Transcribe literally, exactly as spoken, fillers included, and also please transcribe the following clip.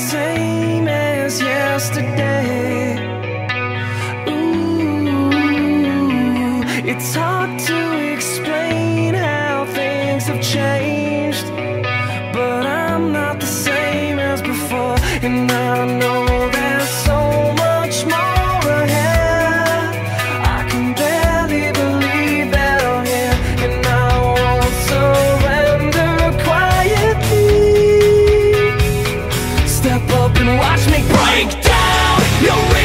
same as yesterday. Ooh, it's hard to explain how things have changed, but I'm not the same as before, and I know there's so much more ahead. I can barely believe that I'm here, and I won't surrender quietly. Step up and watch me break down your